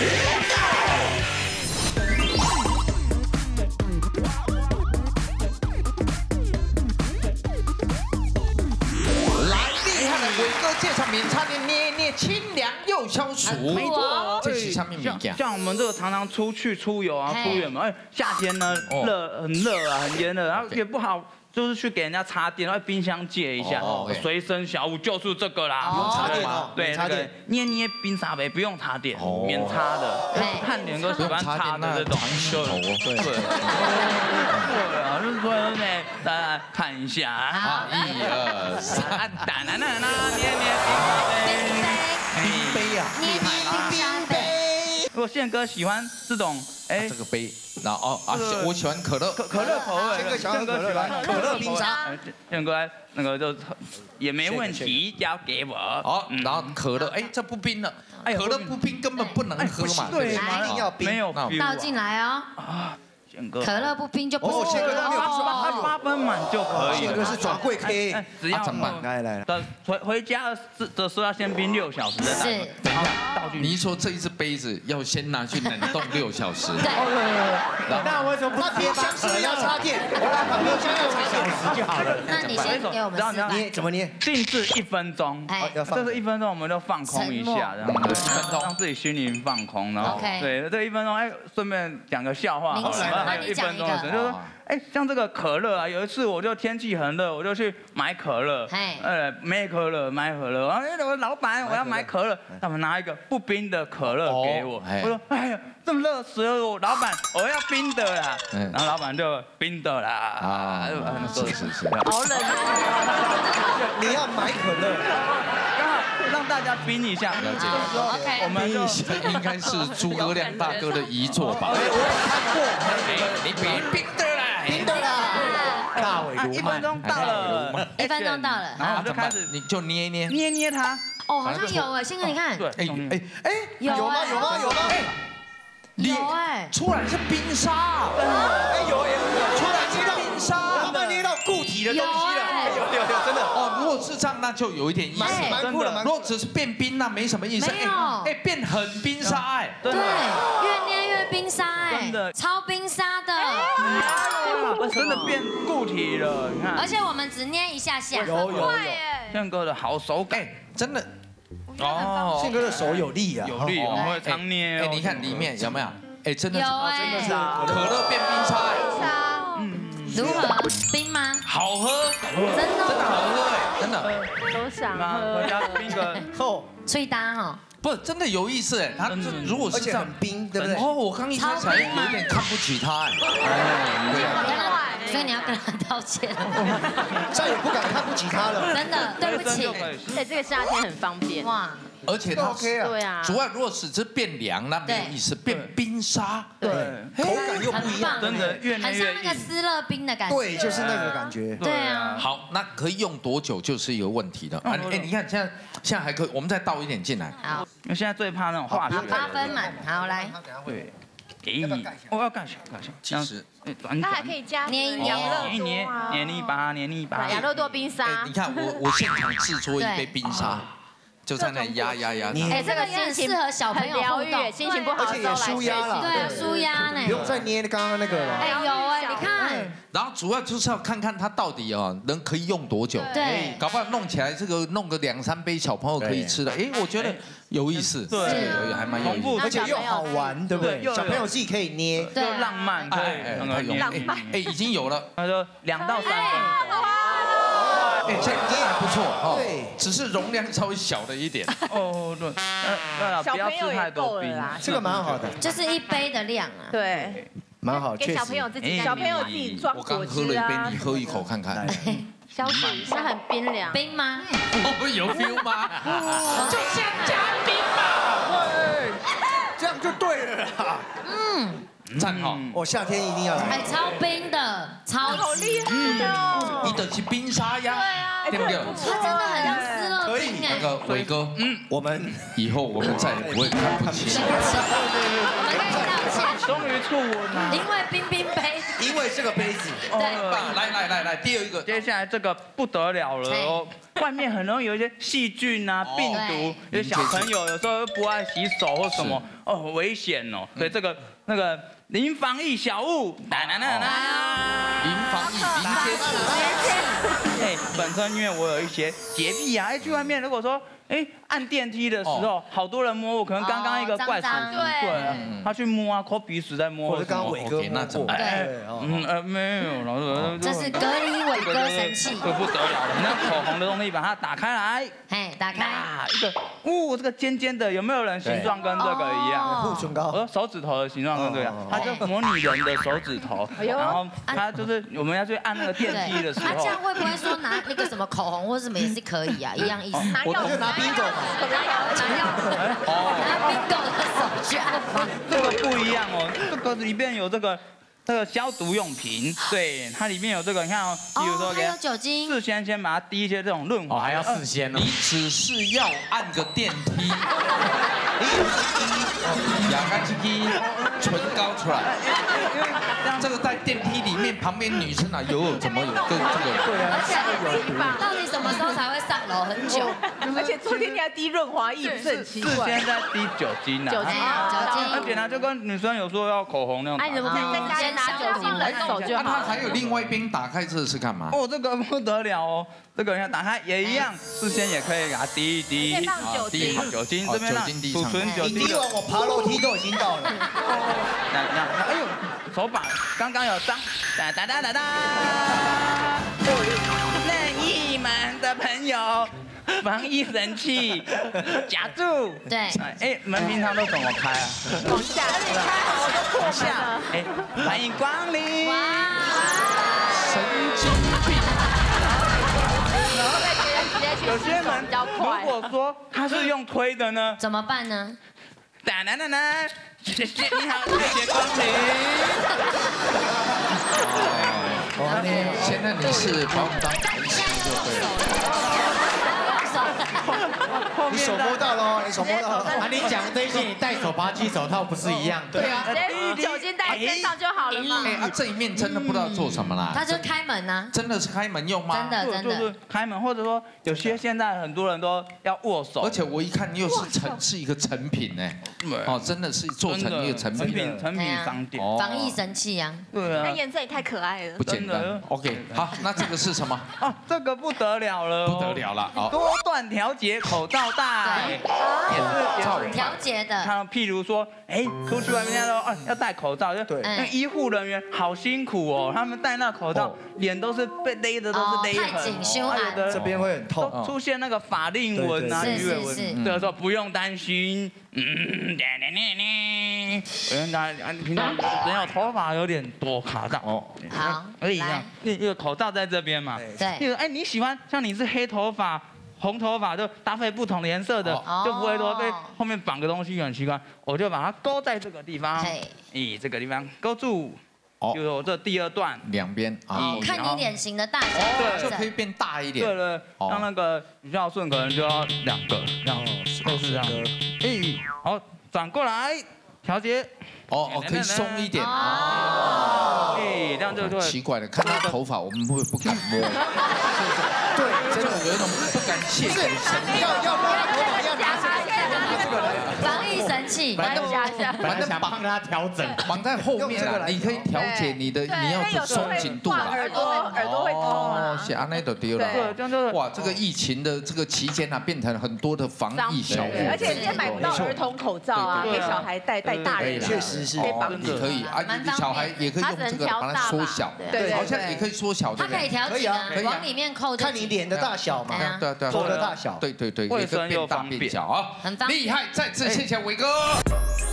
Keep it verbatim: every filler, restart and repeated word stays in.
介绍免擦店捏捏清凉又消暑， 没错， 这是上面物件。 像我们这个常常出去出游啊、出远门，哎，夏天呢热很热啊，很炎热，然后也不好。 就是去给人家插电，然后冰箱借一下，随身小物就是这个啦。 不用插电哦， 对，那个捏捏冰沙杯不用插电，免插的。汉典哥喜欢插的这种，对对。对啊，就是说呢，大家看一下啊，一二三，哒啦啦啦，捏捏冰杯， 冰杯啊， 捏捏冰杯。如果宪哥喜欢这种，哎， 这个杯。 然后哦啊，我喜欢可乐， 可可乐口味， 宪哥喜欢可乐，可乐冰沙， 宪哥那个就也没问题，交给我。 好，然后可乐，哎，这不冰了，可乐不冰根本不能喝嘛， 对，一定要冰， 没有倒进来哦。啊，可乐不冰就不哦，宪哥都没有八八分满就可以。 宪哥是转柜 K， 只要怎么办？ 来来， 等回回家的时候要先冰六小时的。 是。 等一下，你一说这一只杯子要先拿去冷冻六小时。 对。 那为什么不冰箱是不是要插电？我来把冰箱要插小时就好了。 那你先给我们示范。 捏怎么捏？ 静置一分钟。哎，这是一分钟，我们就放空一下，然后一分钟让自己心灵放空，然后对这一分钟，哎，顺便讲个笑话。 那你讲一个。 就是说，哎，像这个可乐啊，有一次我就天气很热，我就去买可乐，呃，没可乐，买可乐，然后哎，我老板我要买可乐，他们拿一个不冰的可乐给我，我说，哎呀，这么热死了，我老板我要冰的啦，然后老板就冰的啦，啊， 是是是， 好冷啊！ 你要买可乐， 刚好让大家冰一下， 了解， 我们就应该是诸葛亮大哥的遗作吧？ 我有看过， 你别冰的啦， 冰的啦，大尾一分钟到了， 一分钟到了， 然后就开始你就捏一捏， 捏捏它， 哦，好像有哎，宪哥你看， 对， 哎哎哎， 有有吗？有吗？有吗？ 有哎， 出来是冰沙， 哎有有有， 出来是冰沙， 他们捏到固体的东西了，有有有，真的哦，如果是这样，那就有一点意思， 蛮酷的。 如果只是变冰，那没什么意思。 没有， 哎，变很冰沙哎， 对，越捏越冰沙哎， 真的超冰沙的， 真的变固体了，你看。 而且我们只捏一下下， 有有有， 宪哥的好手感， 真的。 哦，宪哥的手有力啊， 有力，我们会常捏。 哎，你看里面有没有？哎，真的有哎， 真的是可乐变冰沙哎， 嗯，如何？冰吗？ 好喝， 真的真的好喝哎，真的。 都想喝。 回家冰个后脆搭哈。 不是真的有意思哎，他这如果是这样冰，对不对？ 哦，我刚一开始还有点看不起他哎， 对啊，所以你要跟他道歉， 再也不敢看不起他了。 真的，对不起。 哎，这个夏天很方便哇， 而且它 OK 啊， 对啊， 主要如果只是变凉，那没有意思，变冰沙， 对，口感又不一样， 真的越很像那个斯乐冰的感觉。 对，就是那个感觉。 对啊。 好，那可以用多久就是一个问题了。啊，哎，你看现在现在还可以，我们再倒一点进来。 好， 因为现在最怕那种化学。 八分满，好来。 对。哎，我要盖起来，盖起来。 其实， 它还可以加捏一捏捏捏捏一把，捏一把。 养乐多冰沙。 你看我我现场制作一杯冰沙。就在那压压压。 哎，这个也很适合小朋友疗愈，心情不好而且也舒压了。 对啊，舒压呢。 不用再捏刚刚那个了。 哎，有哎，你看。 然后主要就是要看看它到底哦能可以用多久。 对。 搞不好弄起来这个弄个两三杯小朋友可以吃的，哎，我觉得有意思。 对， 还蛮有意思， 而且又好玩，对不对？小朋友自己可以捏， 又浪漫，对，那个浪漫。哎，已经有了。 他说两到三分。 哎，这这还不错哦， 对， 只是容量稍微小了一点。 哦，对，那不要吃太多冰， 这个蛮好的， 就是一杯的量啊。 对， 蛮好， 给小朋友自己，小朋友自己装果汁啊。 我刚喝了一杯，你喝一口看看。 消暑一下，很冰凉。 冰吗？ 哦，有 feel 吗？ 就像加冰嘛。 对，这样就对了啦。 嗯。 赞好， 我夏天一定要来。 哎，超冰的，超好厉害哦！ 你的是冰沙呀，对不对？ 它真的很像斯乐冰哎。 那个伟哥，嗯，我们以后我们再也不会看不起你。 我们可以道歉。 终于触吻了。 因为冰冰杯。 因为这个杯子。 对。 来来来来，第二个， 接下来这个不得了了哦。外面很容易有一些细菌啊、病毒，有些小朋友有时候不爱洗手或什么， 哦危险哦，所以这个那个零防疫小物，哒哒哒哒， 零防疫零接触， 哎，本身因为我有一些洁癖啊，哎，去外面如果说。哎，按电梯的时候，好多人摸我，可能刚刚一个怪叔叔，对，他去摸啊，抠鼻屎在摸， 或者刚刚伟哥摸过， 对，嗯呃没有，然后这是隔离伟哥生气， 这不得了了，那口红的东西把它打开来， 嘿，打开， 一个，哦，这个尖尖的，有没有人形状跟这个一样？ 护唇膏， 我说手指头的形状跟这个一样，它就模拟人的手指头，然后它就是我们要去按那个电梯的时候， 他这样会不会说拿那个什么口红或什么也是可以啊？一样意思， 拿药就拿 bingo 嘛， 拿药拿药， 拿 bingo 的手去按摩。 这个不一样哦，这个里面有这个。这个消毒用品，对，它里面有这个，你看哦，比如说还有酒精， 事先先把它滴一些这种润滑， 还要事先哦。 你只是要按个电梯，牙干鸡鸡，唇膏出来，这个在电梯里面旁边女生啊，有怎么有跟这个？ 对啊， 而且到底什么时候才会上楼？很久， 而且昨天你还滴润滑液，不是很奇怪？ 事先在滴酒精啊， 酒精， 酒精， 而且呢，就跟女生有说要口红那种。 哎，你怎么可以在家里拿酒精冷手就好？ 还有另外一边打开这是干嘛？ 哦，这个不得了哦，这个你看打开也一样，事先也可以给它滴一滴， 放酒精， 酒精这边呢，储存酒精。 你滴完我爬楼梯都已经到了。 那那哎呦，手把刚刚有脏，哒哒哒哒哒。任意门的朋友，防疫神器，夹住。 对。 哎，门平常都怎么开啊？ 往下，你开好都破下。 哎，欢迎光临。哇！ 神经病。 然后再直接直接去有些门比较快。 如果说它是用推的呢？ 怎么办呢？ 哒哒哒哒。谢谢你好，谢谢光临。 哦，现在你是把我们当白痴就对了。你手摸到喽，你手摸到了。啊，你讲这些，你戴手扒鸡手套不是一样？ 对啊， 直接酒精带身上就好了嘛。 哎，啊这一面真的不知道做什么啦。 他就开门呢。 真的是开门用吗？ 真的真的。 就是开门，或者说有些现在很多人都要握手。 而且我一看又是成是一个成品哎，哦，真的是做成一个成品成品商店， 防疫神器啊。 对啊。 那颜色也太可爱了， 不简单。OK， 好，那这个是什么？ 啊，这个不得了了， 不得了了， 多段调节口罩带，也是调节的。 看，譬如说，哎，出去外面说，啊，要戴口罩，就对， 那医护人员好辛苦哦，他们戴那口罩，脸都是被勒的，都是勒痕， 太紧胸啊， 这边会很痛， 出现那个法令纹啊、鱼尾纹，这个时候不用担心。嗯，我跟大家，平常人有头发有点多卡到哦， 好， 可以这样，那个口罩在这边嘛， 对， 那个哎，你喜欢像你是黑头发、红头发，就搭配不同的颜色的，就不会说被后面绑个东西很奇怪，我就把它勾在这个地方，咦，这个地方勾住。就是我这第二段两边啊，看你脸型的大小， 对， 就可以变大一点。 对对，像那个李孝顺可能就要两个，这样都是这样。哎，好，转过来调节。 哦哦，可以松一点哦。 哎，这样就就奇怪了，看他头发，我们会不敢摸。对，真的有一种不敢亵渎神。 要要摸他头发，要拿下。 防疫神器， 反正反正想帮他调整， 绑在后面啊，你可以调节你的，你要松紧度啊。 耳朵耳朵会痛啊。 是安内都丢了。 对，这样就是哇，这个疫情的这个期间啊，变成很多的防疫小物。 而且现在买不到儿童口罩啊，给小孩戴戴大人。 确实是。 你可以啊，你小孩也可以用这个把它缩小。 对， 好像也可以缩小。 它可以调节啊，往里面扣。 看你脸的大小嘛。 对啊对啊， 头的大小。 对对对， 卫生又方便， 小啊， 很方便， 厉害！再次谢谢伟哥。